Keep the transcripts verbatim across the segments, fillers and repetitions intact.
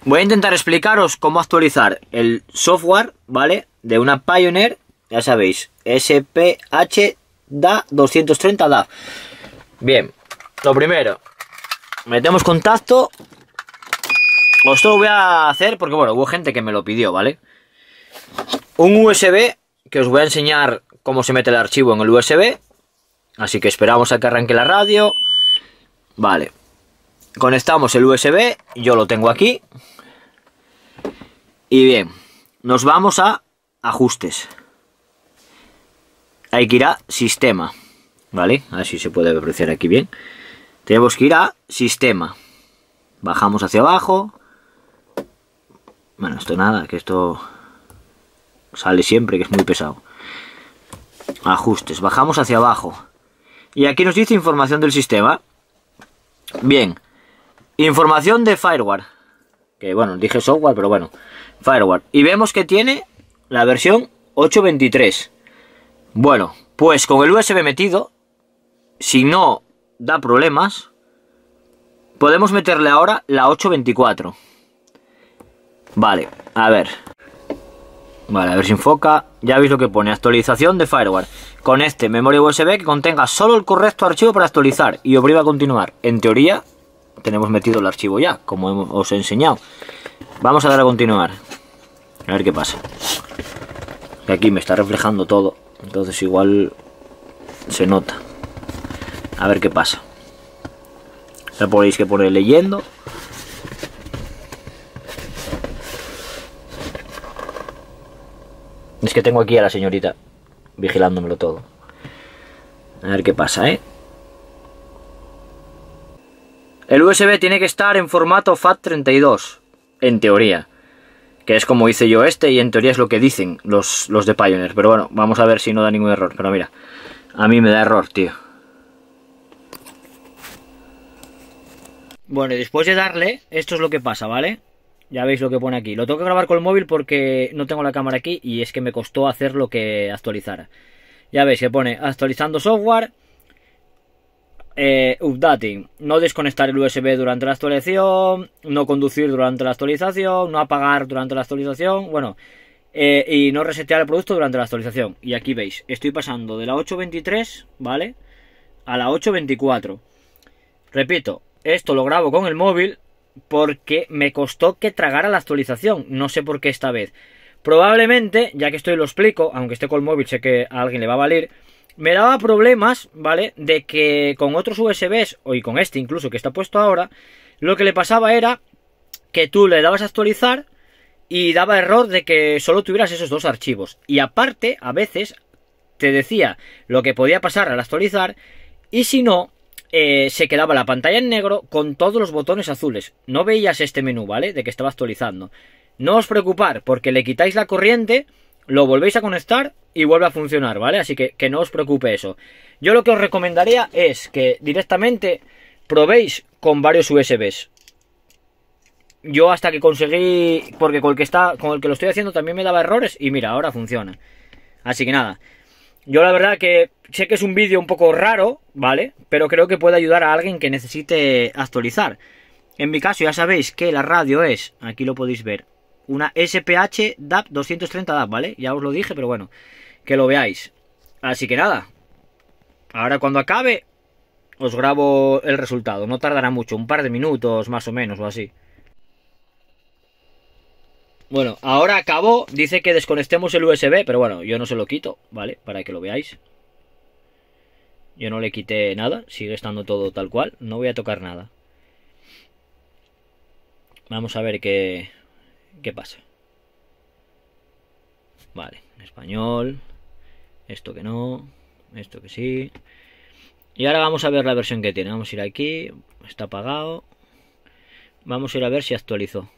Voy a intentar explicaros cómo actualizar el software, ¿vale? De una Pioneer, ya sabéis, S P H D A doscientos treinta D A V. Bien, lo primero, metemos contacto. Esto lo voy a hacer porque, bueno, hubo gente que me lo pidió, ¿vale? Un U S B, que os voy a enseñar cómo se mete el archivo en el U S B. Así que esperamos a que arranque la radio. Vale. Conectamos el U S B, yo lo tengo aquí. Y bien, nos vamos a ajustes. Hay que ir a sistema, ¿vale? A ver si se puede apreciar aquí bien. Tenemos que ir a sistema. Bajamos hacia abajo. Bueno, esto nada, que esto sale siempre, que es muy pesado. Ajustes, bajamos hacia abajo. Y aquí nos dice información del sistema. Bien, información de fireware. Que bueno, dije software, pero bueno, fireware. Y vemos que tiene la versión ocho veintitrés. Bueno, pues con el U S B metido, si no da problemas, podemos meterle ahora la ocho veinticuatro. Vale, a ver. Vale, a ver si enfoca. Ya veis lo que pone, actualización de fireware. Conecte memoria U S B que contenga solo el correcto archivo para actualizar y oprima a continuar. En teoría, tenemos metido el archivo ya, como hemos, os he enseñado. Vamos a dar a continuar. A ver qué pasa. Aquí me está reflejando todo, entonces igual se nota. A ver qué pasa. Ya podéis que pone leyendo. Es que tengo aquí a la señorita vigilándomelo todo. A ver qué pasa, ¿eh? El U S B tiene que estar en formato FAT treinta y dos, en teoría. Que es como hice yo este y en teoría es lo que dicen los, los de Pioneer. Pero bueno, vamos a ver si no da ningún error. Pero mira, a mí me da error, tío. Bueno, y después de darle, esto es lo que pasa, ¿vale? Ya veis lo que pone aquí. Lo tengo que grabar con el móvil porque no tengo la cámara aquí y es que me costó hacer lo que actualizara. Ya veis que pone actualizando software, eh, updating, no desconectar el U S B durante la actualización, no conducir durante la actualización, no apagar durante la actualización, bueno, eh, y no resetear el producto durante la actualización. Y aquí veis, estoy pasando de la ocho veintitrés, ¿vale?, a la ocho veinticuatro. Repito, esto lo grabo con el móvil porque me costó que tragara la actualización. No sé por qué esta vez. Probablemente, ya que estoy lo explico, aunque esté con el móvil, sé que a alguien le va a valer. Me daba problemas, ¿vale? De que con otros U S Bs, o y con este incluso que está puesto ahora, lo que le pasaba era que tú le dabas a actualizar y daba error de que solo tuvieras esos dos archivos. Y aparte, a veces, te decía lo que podía pasar al actualizar, y si no, Eh, se quedaba la pantalla en negro con todos los botones azules. No veías este menú, ¿vale? De que estaba actualizando. No os preocupar, porque le quitáis la corriente, lo volvéis a conectar y vuelve a funcionar, ¿vale? Así que, que no os preocupe eso. Yo lo que os recomendaría es que directamente probéis con varios U S Bs. Yo hasta que conseguí, porque con el que está, con el que lo estoy haciendo también me daba errores y mira, ahora funciona. Así que nada. Yo la verdad que sé que es un vídeo un poco raro, ¿vale? Pero creo que puede ayudar a alguien que necesite actualizar. En mi caso ya sabéis que la radio es, aquí lo podéis ver, una S P H D A V doscientos treinta D A V, ¿vale? Ya os lo dije, pero bueno, que lo veáis. Así que nada, ahora cuando acabe os grabo el resultado. No tardará mucho, un par de minutos más o menos o así. Bueno, ahora acabó, dice que desconectemos el U S B, pero bueno, yo no se lo quito, ¿vale? Para que lo veáis. Yo no le quité nada, sigue estando todo tal cual, no voy a tocar nada. Vamos a ver qué, qué pasa. Vale, en español, esto que no, esto que sí. Y ahora vamos a ver la versión que tiene, vamos a ir aquí, está apagado. Vamos a ir a ver si actualizó.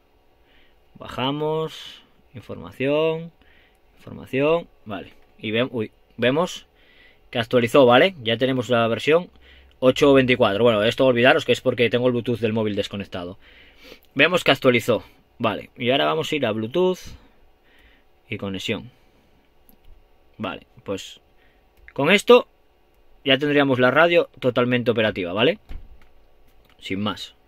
Bajamos, información, información, vale, y ve, uy, vemos que actualizó, ¿vale? Ya tenemos la versión ocho veinticuatro, bueno, esto olvidaros que es porque tengo el Bluetooth del móvil desconectado. Vemos que actualizó, vale, y ahora vamos a ir a Bluetooth y conexión. Vale, pues con esto ya tendríamos la radio totalmente operativa, ¿vale? Sin más.